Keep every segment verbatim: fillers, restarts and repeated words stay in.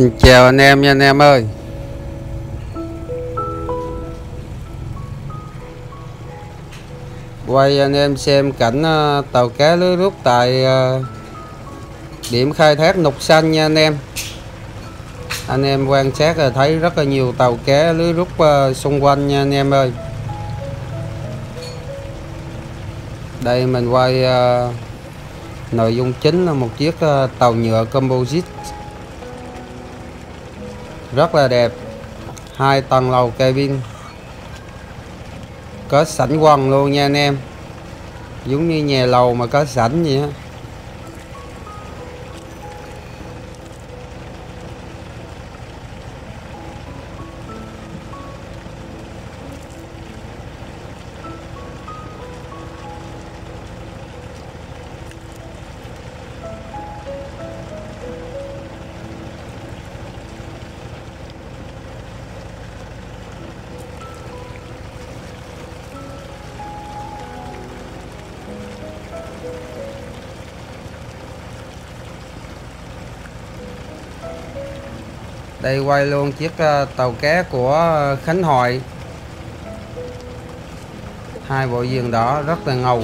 Xin chào anh em nha anh em ơi. Quay anh em xem cảnh uh, tàu cá lưới rút tại uh, điểm khai thác Nục Xanh nha anh em. Anh em quan sát là thấy rất là nhiều tàu cá lưới rút uh, xung quanh nha anh em ơi. Đây mình quay uh, nội dung chính là một chiếc uh, tàu nhựa composite rất là đẹp, hai tầng lầu cabin, có sảnh quần luôn nha anh em, giống như nhà lầu mà có sảnh vậy á. Đây quay luôn chiếc uh, tàu cá của Khánh Hội, hai bộ viền đỏ rất là ngầu,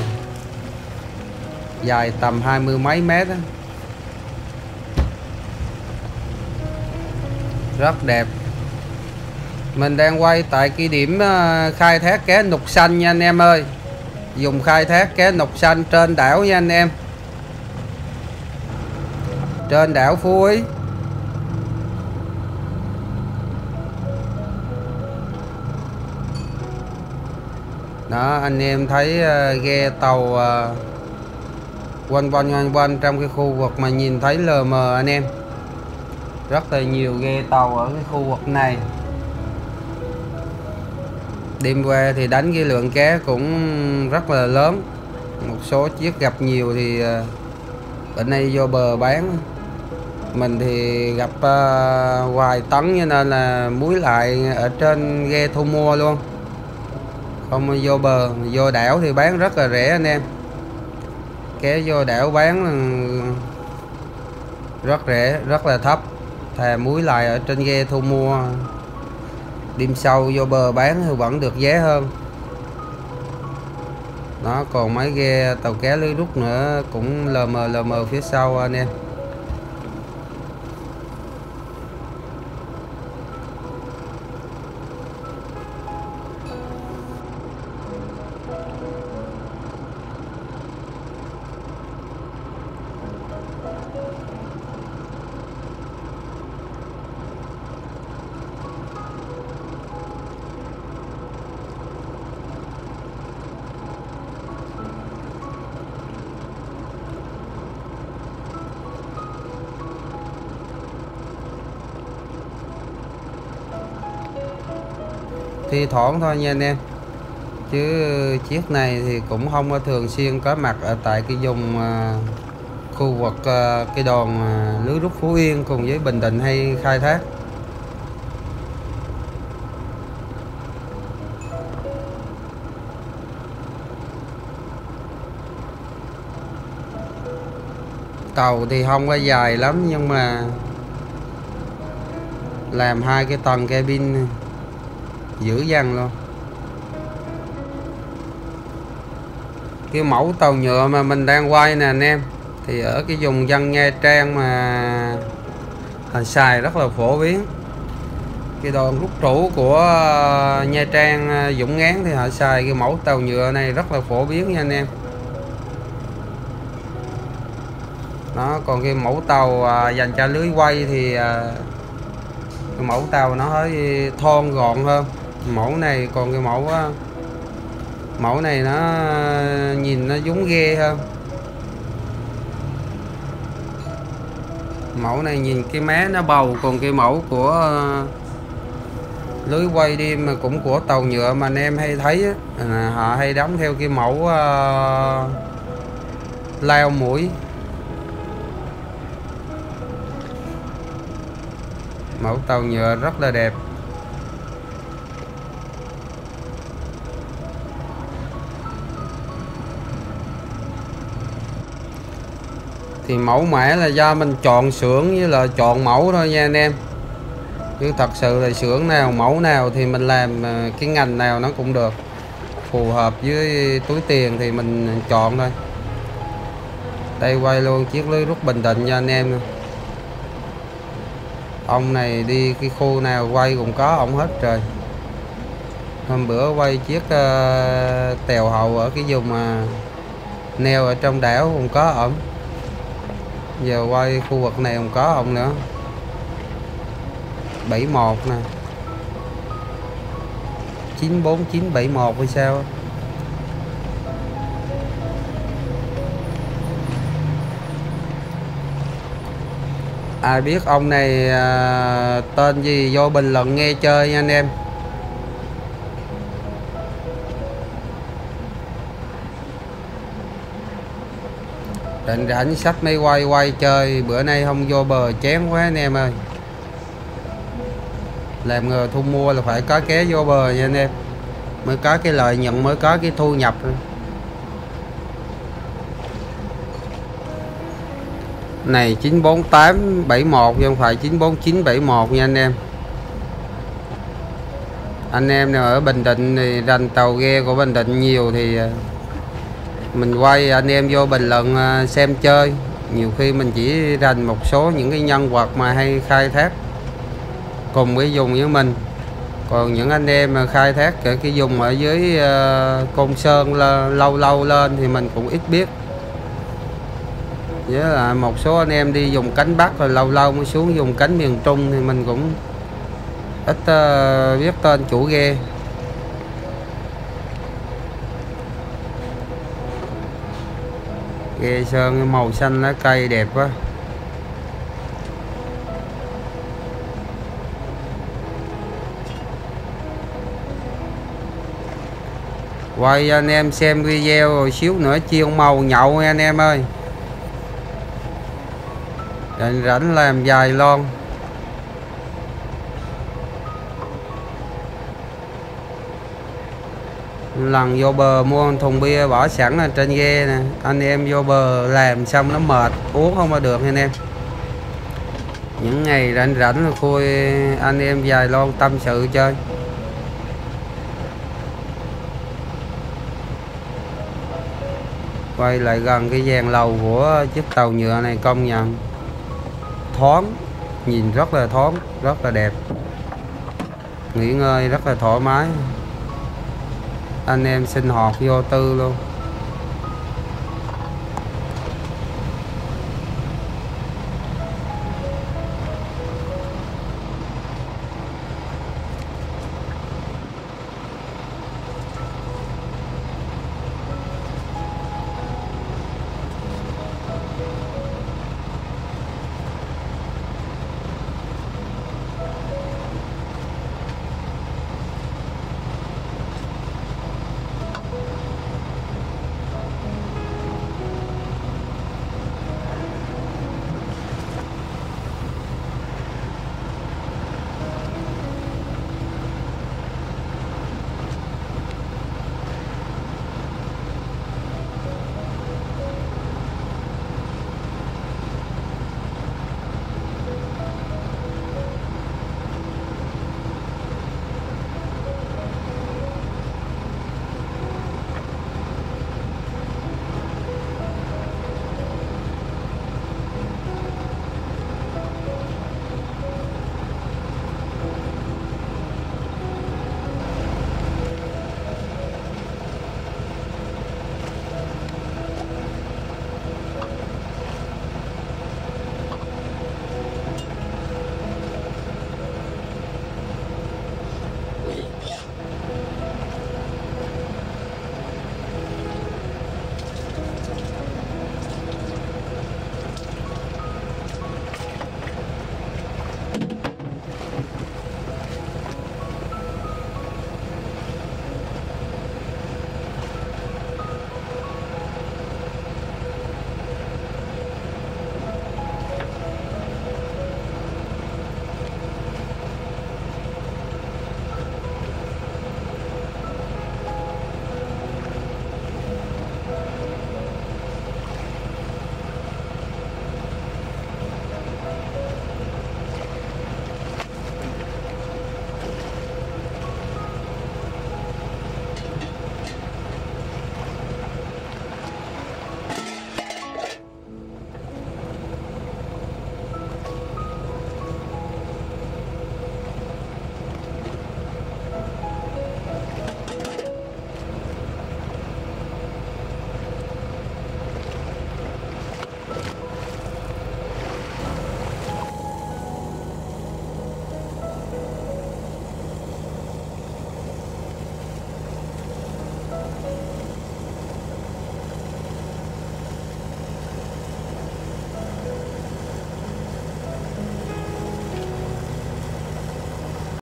dài tầm hai mươi mấy mét đó. Rất đẹp. Mình đang quay tại cái điểm uh, khai thác cá Nục Xanh nha anh em ơi. Dùng khai thác cá Nục Xanh trên đảo nha anh em, trên đảo Phú Ý. Đó, anh em thấy uh, ghe tàu uh, quanh quanh quanh quanh trong cái khu vực mà nhìn thấy lờ mờ anh em. Rất là nhiều ghe tàu ở cái khu vực này. Đêm qua thì đánh cái lượng cá cũng rất là lớn. Một số chiếc gặp nhiều thì uh, bữa nay vô bờ bán. Mình thì gặp uh, vài tấn cho nên là muối lại ở trên ghe thu mua luôn. Không vô bờ, vô đảo thì bán rất là rẻ anh em. Cá vô đảo bán rất rẻ, rất là thấp. Thà muối lại ở trên ghe thu mua, đêm sâu vô bờ bán thì vẫn được giá hơn. Nó còn mấy ghe tàu cá lưới rút nữa cũng lờ mờ lờ mờ phía sau anh em. Thi thoảng thôi nha anh em, chứ chiếc này thì cũng không có thường xuyên có mặt ở tại cái vùng uh, khu vực uh, cái đòn uh, lưới rút Phú Yên cùng với Bình Định hay khai thác. Tàu thì không có dài lắm nhưng mà làm hai cái tầng cabin dữ dằn luôn. Cái mẫu tàu nhựa mà mình đang quay nè anh em, thì ở cái vùng dân Nha Trang mà họ xài rất là phổ biến. Cái đòn rút trũ của Nha Trang Vũng Ngán thì họ xài cái mẫu tàu nhựa này rất là phổ biến nha anh em. Nó còn cái mẫu tàu dành cho lưới quay thì cái mẫu tàu nó hơi thon gọn hơn mẫu này. Còn cái mẫu mẫu này nó nhìn nó giống ghe hơn. Mẫu này nhìn cái má nó bầu. Còn cái mẫu của lưới quay đêm mà cũng của tàu nhựa mà anh em hay thấy á, à, họ hay đóng theo cái mẫu uh, lao mũi. Mẫu tàu nhựa rất là đẹp. thì mẫu mã là do mình chọn xưởng với là chọn mẫu thôi nha anh em, chứ thật sự là xưởng nào mẫu nào thì mình làm cái ngành nào nó cũng được, phù hợp với túi tiền thì mình chọn thôi. Đây quay luôn chiếc lưới rút Bình Định cho anh em nè. Ông này đi cái khu nào quay cũng có ổng hết rồi. Hôm bữa quay chiếc uh, tèo hậu ở cái vùng mà uh, neo ở trong đảo cũng có ổng. Giờ quay khu vực này cũng có ổng nữa. bảy mốt nè, chín bốn chín bảy mốt hay sao. Ai biết ông này à, tên gì vô bình luận nghe chơi nha anh em. Rảnh rảnh sách mấy quay quay chơi, bữa nay không vô bờ chén quá anh em ơi. Làm người thu mua là phải có ké vô bờ nha anh em, mới có cái lợi nhuận, mới có cái thu nhập. Này chín bốn tám bảy mốt chứ không phải chín bốn chín bảy mốt nha anh em. Anh em nào ở Bình Định thì rành tàu ghe của Bình Định nhiều thì mình quay anh em vô bình luận xem chơi. Nhiều khi mình chỉ rành một số những cái nhân vật mà hay khai thác cùng với dùng với mình. Còn những anh em mà khai thác cái, cái dùng ở dưới uh, Côn Sơn là, lâu lâu lên thì mình cũng ít biết. Với là một số anh em đi dùng cánh Bắc rồi lâu lâu mới xuống dùng cánh miền Trung thì mình cũng ít uh, biết tên chủ ghe. Ghe sơn màu xanh lá cây đẹp quá. Quay anh em xem video rồi xíu nữa chiên màu nhậu nha anh em ơi. Rảnh rảnh làm dài lon. Lần vô bờ mua thùng bia bỏ sẵn ở trên ghe nè. Anh em vô bờ làm xong nó mệt uống không mà được anh em. Những ngày rảnh rảnh là khui anh em dài lon tâm sự chơi. Quay lại gần cái gian lầu của chiếc tàu nhựa này, công nhận thoáng, nhìn rất là thoáng, rất là đẹp, nghỉ ngơi rất là thoải mái, anh em sinh hoạt vô tư luôn.